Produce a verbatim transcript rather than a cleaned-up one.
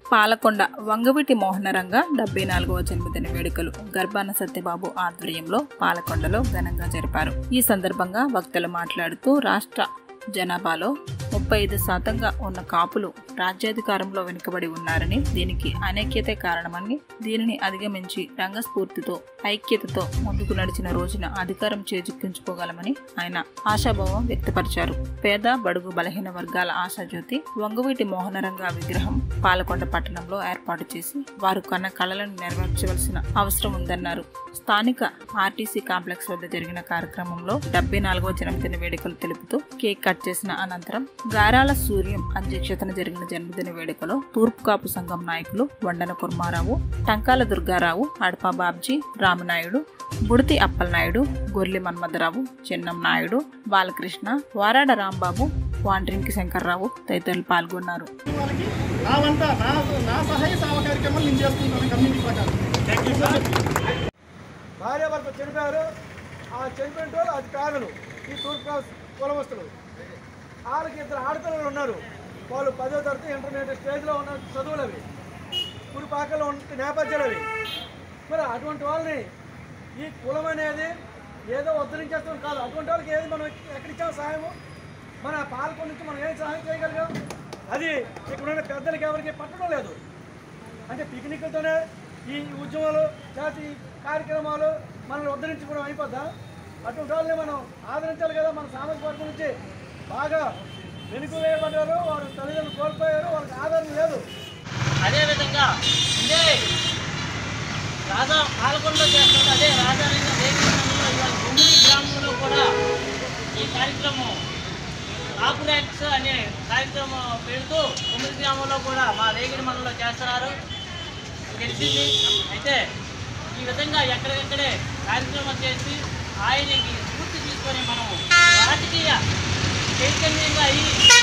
పాలకొండ వంగవీటి మోహనరంగ డెబ్బై నాలుగవ జన్మదిన వేడుకలు గర్భాన సత్యబాబు ఆధ్వర్యంలో పాలకొండలో ఘనంగా జరిపారు. ఈ సందర్భంగా వక్తలు మాట్లాడుతూ రాష్ట్ర జనాభాలో ముప్పై ఐదు శాతంగా ఉన్న కాపులు రాజ్యాధికారంలో వెనుకబడి ఉన్నారని, దీనికి అనైక్యతే కారణమని, దీనిని అధిగమించి రంగస్ఫూర్తితో ఐక్యతతో ముందుకు నడిచిన రోజున అధికారం చేజిక్కించుకోగలమని ఆయన ఆశాభావం వ్యక్తపరిచారు. పేద బడుగు బలహీన వర్గాల ఆశాజ్యోతి వంగవీటి మోహనరంగ విగ్రహం పాలకొండ పట్టణంలో ఏర్పాటు చేసి వారు కన్న కళలను నెరవేర్చవలసిన అవసరం ఉందన్నారు. స్థానిక ఆర్టీసీ కాంప్లెక్స్ వద్ద జరిగిన కార్యక్రమంలో డెబ్బై నాలుగవ జన్మదిన వేడుకలు తెలుపుతూ కేక్ కట్ చేసిన అనంతరం గారాల సూర్యం అధ్యక్షతన జరిగిన జన్మదిన వేడుకలో తూర్పు కాపు సంఘం నాయకులు వండన కుర్మారావు, టంకాల దుర్గారావు, అడపా బాబ్జీ, రామనాయుడు, బుడితి అప్పలనాయుడు, గొర్లి మన్మథరావు, చెన్నం నాయుడు, బాలకృష్ణ, వారాడ రాంబాబు, వాండ్రింకి శంకర్రావు తదితరులు పాల్గొన్నారు. భార్య భర్త చనిపోయారు. ఆ చనిపోయిన వాళ్ళు అధికారులు ఈ తూర్పు కులవస్తులు, వాళ్ళకి ఇద్దరు ఆడపిల్లలు ఉన్నారు. వాళ్ళు పదో తరగతి ఇంటర్మీడియట్ స్టేజ్లో ఉన్న చదువులు అవి, కుడిపాకలో ఉన్న నేపథ్యాలు అవి. మరి అటువంటి వాళ్ళని ఈ కులం అనేది ఏదో ఉద్ధరించేస్తాం కాదు. అటువంటి వాళ్ళకి ఏది మనం ఎక్కడిచ్చాం సహాయము? మన పాలకొండ నుంచి మనం ఏం సహాయం చేయగలిగాం? అది ఇక్కడున్న పెద్దలకి ఎవరికి పట్టడం లేదు. అంటే పిక్నిక్లతోనే ఈ ఉద్యమాలు జాతి కార్యక్రమాలు మనల్ని ఉద్ధరించుకోవడం అయిపోద్దా? అటువంటి వాళ్ళని మనం ఆదరించాలి కదా. మన సామాజిక వర్గం నుంచి బాగా వెనుక వేయబడ్డారు, వారు తల్లిదండ్రులు కోల్పోయారు, వాళ్ళకి ఆధారం లేదు. అదేవిధంగా ఇదే రాజా పాలకొండలో చేస్తుంది. అదే రాజానగర్ రేగిరిమండలంలో ఇవాళ గుమ్మిడి గ్రామంలో కూడా ఈ కార్యక్రమం కాపు ర్యాంక్స్ అనే కార్యక్రమం పెడుతూ గుమ్మిడి గ్రామంలో కూడా మా రేగిరి మండలంలో చేస్తున్నారు తెలిసింది. అయితే ఈ విధంగా ఎక్కడికెక్కడే కార్యక్రమం చేసి ఆయనకి స్ఫూర్తి తీసుకొని మనం రాజకీయ చైతన్యంగా అయ్యి